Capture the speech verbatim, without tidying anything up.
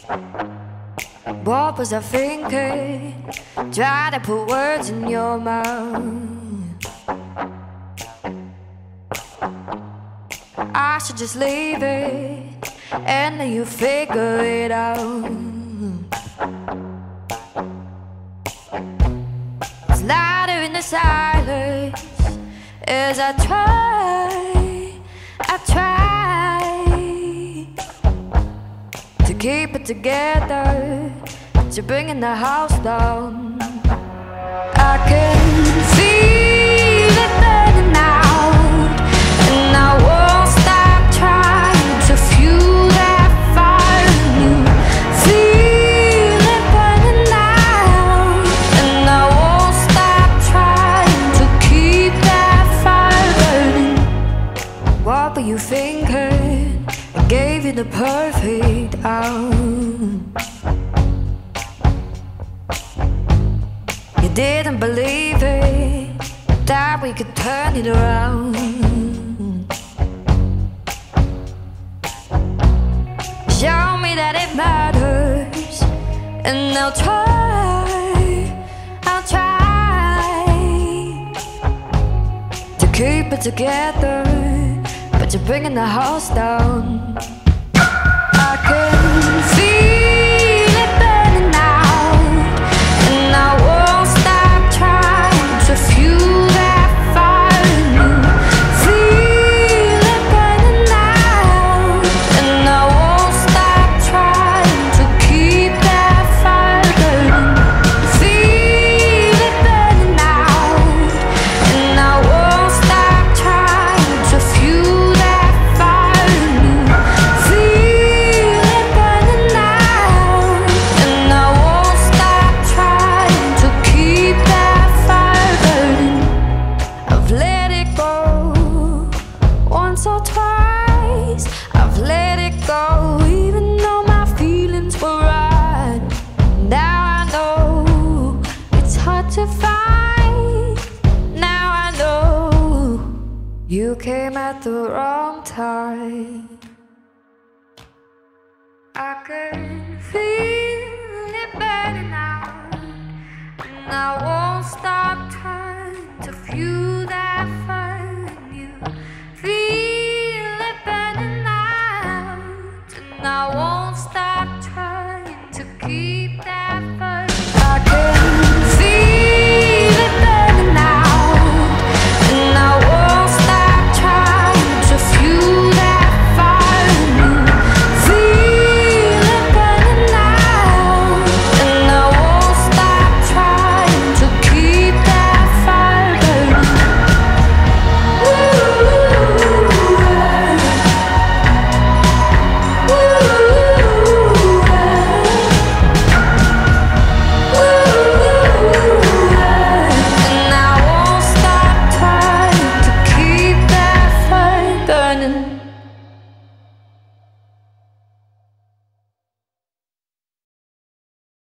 What was I thinking? Trying to put words in your mouth. I should just leave it and then you figure it out. It's louder in the silence as I try, I try to keep it together, but you're bringing the house down. I can feel it burning out, and I won't stop trying to fuel that fire in you. Feel it burning out, and I won't stop trying to keep that fire burning. What were you thinking? I gave you the perfect hour. You didn't believe it, that we could turn it around. Show me that it matters, and I'll try, I'll try to keep it together, but you're bringing the house down. I can feel it burning out, and I won't stop trying to fuel that fire in you. Feel it burning out, and I won't stop trying to keep that fire burning. Feel it burning out, and I won't stop trying to fuel that fire in you. Feel it burning out, and I won't stop trying to keep that fire burning. I've let it go once or twice. I've let it go, even though my feelings were right. Now I know it's hard to find. Now I know you came at the wrong time. I can feel it burning out, and I